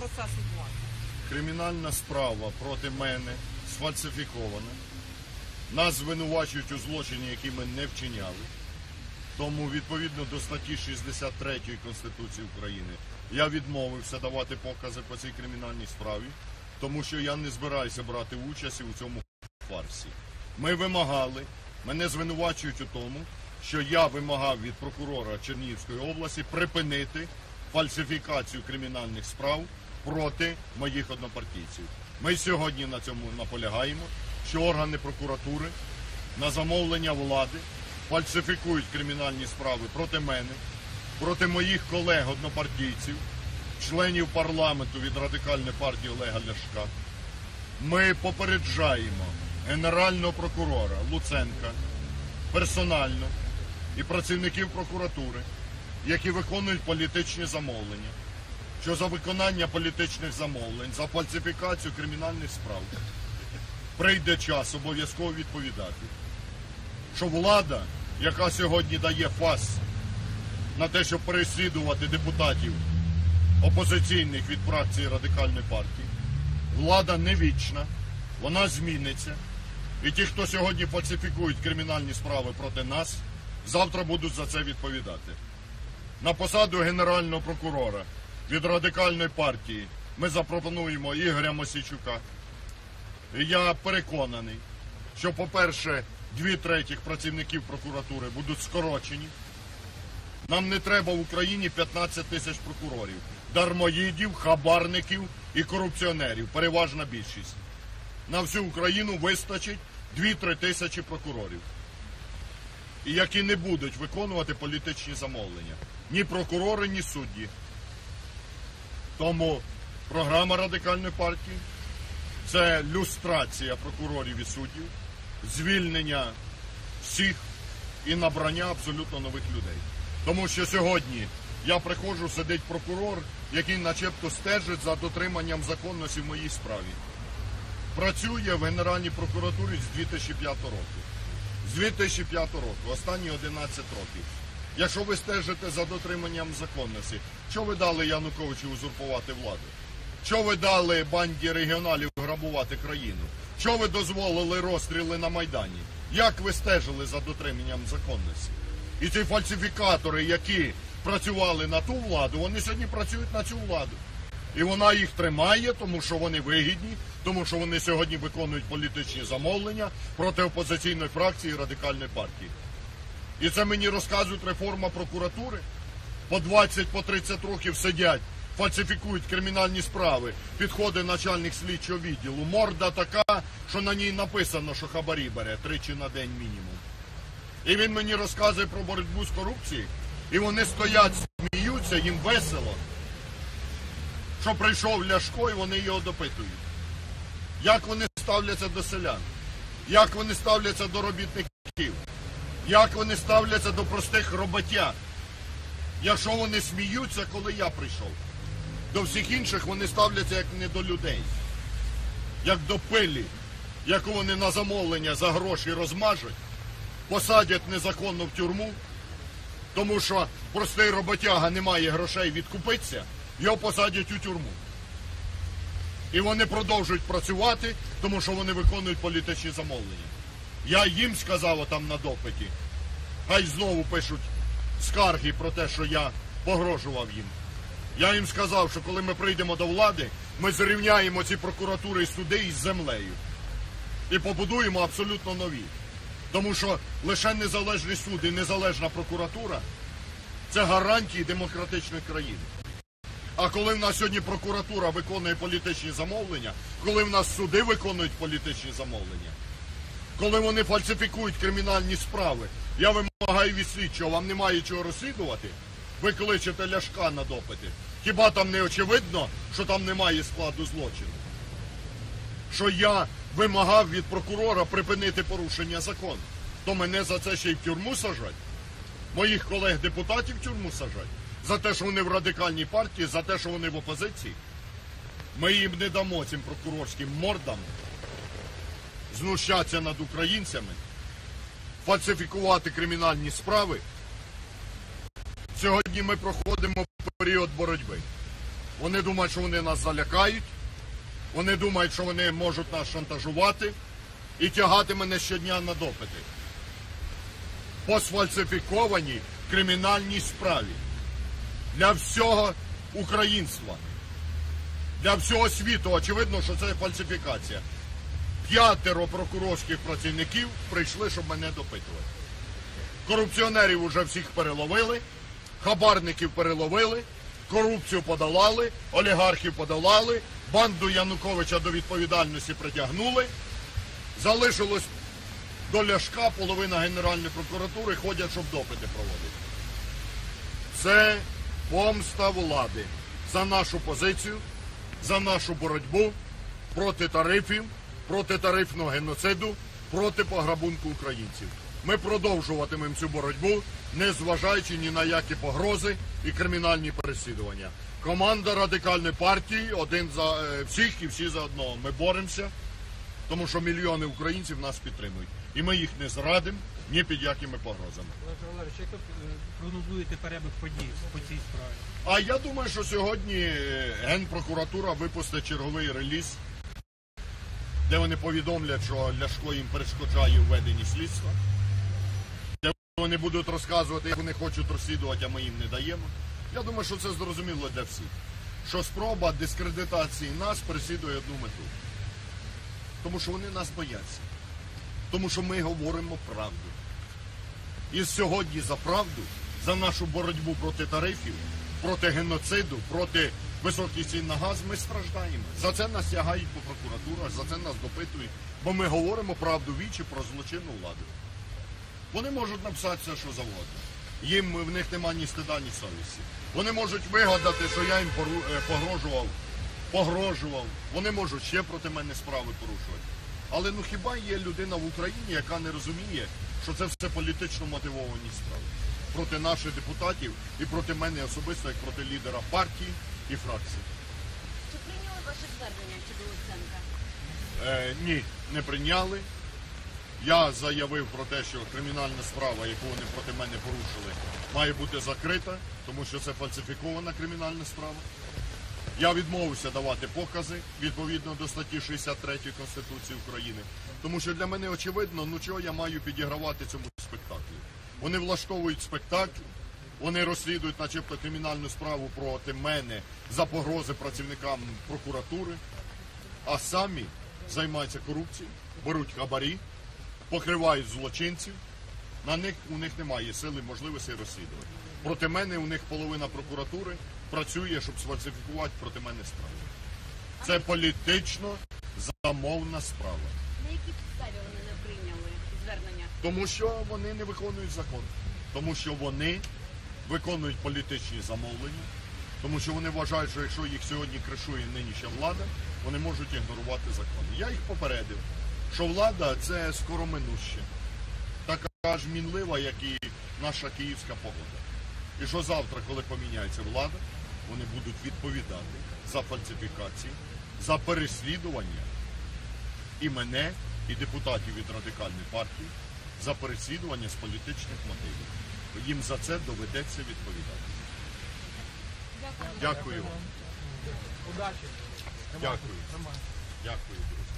ця ситуація? Кримінальна справа проти мене сфальсифікована. Нас звинувачують у злочині, який ми не вчиняли. Тому, відповідно до статті 63 Конституції України, я відмовився давати покази по цій кримінальній справі, тому що я не збираюся брати участь у цьому фарсі. Ми вимагали, мене звинувачують у тому, що я вимагав від прокурора Чернігівської області припинити фальсифікацію кримінальних справ проти моїх однопартійців. Ми сьогодні на цьому наполягаємо, що органи прокуратури на замовлення влади фальсифікують кримінальні справи проти мене, проти моїх колег-однопартійців, членів парламенту від Радикальної партії Олега Ляшка. Ми попереджаємо Генерального прокурора Луценка персонально і працівників прокуратури, які виконують політичні замовлення, що за виконання політичних замовлень, за фальсифікацію кримінальних справ прийде час обов'язково відповідати. Що влада, яка сьогодні дає фас на те, щоб переслідувати депутатів опозиційних від фракції Радикальної партії, влада не вічна, вона зміниться. І ті, хто сьогодні фальсифікують кримінальні справи проти нас, завтра будуть за це відповідати. На посаду Генерального прокурора від Радикальної партії ми запропонуємо Ігоря Мосійчука. І я переконаний, що, по-перше, 2/3 працівників прокуратури будуть скорочені. Нам не треба в Україні 15 тисяч прокурорів, дармоїдів, хабарників і корупціонерів, переважна більшість. На всю Україну вистачить 2-3 тисячі прокурорів, і які не будуть виконувати політичні замовлення. Ні прокурори, ні судді. Тому програма Радикальної партії – це люстрація прокурорів і суддів, звільнення всіх і набрання абсолютно нових людей. Тому що сьогодні я приходжу, сидить прокурор, який начебто стежить за дотриманням законності в моїй справі. Працює в Генеральній прокуратурі з 2005 року. З 2005 року, останні 11 років. Якщо ви стежите за дотриманням законності, що ви дали Януковичу узурпувати владу? Що ви дали банді регіоналів грабувати країну? Що ви дозволили розстріли на Майдані? Як ви стежили за дотриманням законності? І ці фальсифікатори, які працювали на ту владу, вони сьогодні працюють на цю владу. І вона їх тримає, тому що вони вигідні, тому що вони сьогодні виконують політичні замовлення проти опозиційної фракції Радикальної партії. І це мені розказують реформа прокуратури. По 20, по 30 років сидять, фальсифікують кримінальні справи. Підходить начальник слідчого відділу. Морда така, що на ній написано, що хабарі бере 3 на день мінімум. І він мені розказує про боротьбу з корупцією. І вони стоять, сміються, їм весело. Що прийшов Ляшко, і вони його допитують. Як вони ставляться до селян? Як вони ставляться до робітників? Як вони ставляться до простих роботяг? Якщо вони сміються, коли я прийшов. До всіх інших вони ставляться як не до людей. Як до пилі, яку вони на замовлення за гроші розмажуть, посадять незаконно в тюрму, тому що простий роботяга не має грошей відкупитися, його посадять у тюрму. І вони продовжують працювати, тому що вони виконують політичні замовлення. Я їм сказав там на допиті, хай знову пишуть скарги про те, що я погрожував їм. Я їм сказав, що коли ми прийдемо до влади, ми зрівняємо ці прокуратури і суди із землею. І побудуємо абсолютно нові. Тому що лише незалежний суд і незалежна прокуратура – це гарантії демократичної країни. А коли в нас сьогодні прокуратура виконує політичні замовлення, коли в нас суди виконують політичні замовлення, коли вони фальсифікують кримінальні справи, я вимагаю від слідчого, вам немає чого розслідувати, ви кличете Ляшка на допити. Хіба там не очевидно, що там немає складу злочину? Що я вимагав від прокурора припинити порушення закону, то мене за це ще й в тюрму сажать? Моїх колег-депутатів в тюрму сажать? За те, що вони в Радикальній партії, за те, що вони в опозиції? Ми їм не дамо, цим прокурорським мордам, знущатися над українцями, фальсифікувати кримінальні справи. Сьогодні ми проходимо період боротьби. Вони думають, що вони нас залякають, вони думають, що вони можуть нас шантажувати і тягати мене щодня на допити. По сфальсифікованій кримінальній справі. Для всього українства. Для всього світу очевидно, що це фальсифікація. 5 прокурорських працівників прийшли, щоб мене допитувати. Корупціонерів уже всіх переловили, хабарників переловили, корупцію подолали, олігархів подолали, банду Януковича до відповідальності притягнули. Залишилось до Ляшка половина Генеральної прокуратури, ходять, щоб допити проводити. Це помста влади за нашу позицію, за нашу боротьбу проти тарифів, проти тарифного геноциду, проти пограбунку українців. Ми продовжуватимемо цю боротьбу, не зважаючи ні на які погрози і кримінальні переслідування. Команда Радикальної партії один за всіх і всі за одного. Ми боремося, тому що мільйони українців нас підтримують. І ми їх не зрадимо ні під якими погрозами. Олеже Валерійович, як ви прогнозуєте перебіг подій по цій справі? А я думаю, що сьогодні Генпрокуратура випустить черговий реліз, де вони повідомлять, що Ляшко їм перешкоджає у веденні слідства, де вони будуть розказувати, як вони хочуть розслідувати, а ми їм не даємо. Я думаю, що це зрозуміло для всіх. Що спроба дискредитації нас переслідує одну мету. Тому що вони нас бояться. Тому що ми говоримо правду. І сьогодні за правду, за нашу боротьбу проти тарифів, проти геноциду, проти високих цін на газ ми страждаємо. За це нас тягають по прокуратурах, за це нас допитують. Бо ми говоримо правду вічі про злочинну владу. Вони можуть написати все, що завгодно. В них немає ні стида, ні совісті. Вони можуть вигадати, що я їм погрожував. Вони можуть ще проти мене справи порушувати. Але хіба є людина в Україні, яка не розуміє, що це все політично мотивовані справи? Проти наших депутатів і проти мене особисто, як проти лідера партії і фракції. Чи прийняли ваше звернення щодо Луценка? Ні, не прийняли. Я заявив про те, що кримінальна справа, яку вони проти мене порушили, має бути закрита, тому що це фальсифікована кримінальна справа. Я відмовився давати покази відповідно до статті 63 Конституції України, тому що для мене очевидно, чого я маю підігравати цьому спектаклю. Вони влаштовують спектакль, вони розслідують начебто кримінальну справу проти мене за погрози працівникам прокуратури, а самі займаються корупцією, беруть хабарі, покривають злочинців. У них немає сили, можливості розслідувати. Проти мене у них половина прокуратури працює, щоб сфальсифікувати проти мене справу. Це політично замовна справа. На якій підставі вони не прийняли звернення? Тому що вони не виконують закон. Тому що вони виконують політичні замовлення. Тому що вони вважають, що якщо їх сьогодні кришує нинішня влада, вони можуть ігнорувати закони. Я їх попередив, що влада – це скороминуще. Така ж мінлива, як і наша київська погода. І що завтра, коли поміняється влада, вони будуть відповідати за фальсифікації, за переслідування і мене, і депутатів від Радикальної партії, за переслідування з політичних мотивів. Їм за це доведеться відповідати. Дякую. Дякую. Удачі. Дякую. Дякую, друзі.